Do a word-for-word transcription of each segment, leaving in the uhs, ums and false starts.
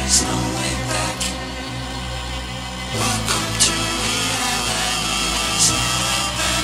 there's no way back. Welcome to reality, there's no way back.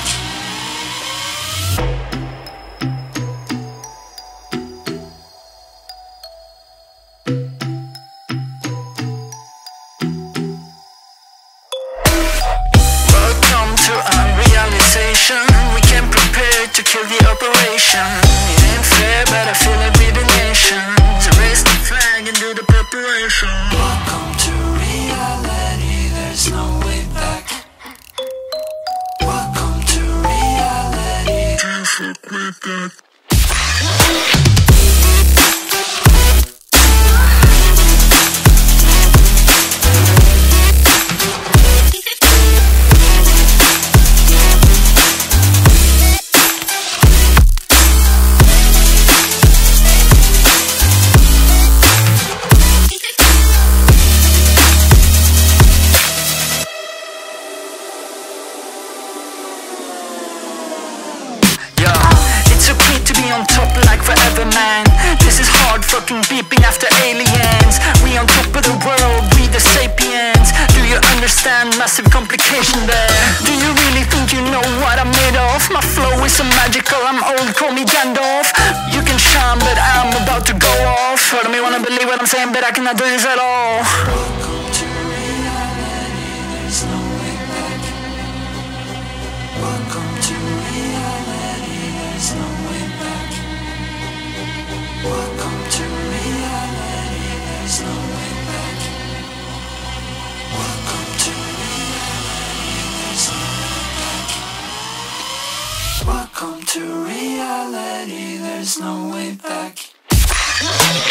Welcome to unrealization. We came prepared to kill the operation. It ain't fair, but I feel like we the nation. So raise the flag and do the preparation. Welcome to reality, there's no way back. Welcome to reality. Can't fuck with that. On top like forever, man. This is hard fucking beeping after aliens. We on top of the world, we the sapiens. Do you understand massive complication there? Do you really think you know what I'm made of? My flow is so magical, I'm old, call me Gandalf. You can shine, but I'm about to go off. I don't wanna believe what I'm saying, but I cannot do this at all. Welcome to reality, there's no way back. Welcome to reality, there's no way back. Welcome to reality, there's no way back. Welcome to reality, there's no way back. Welcome to reality, there's no way back.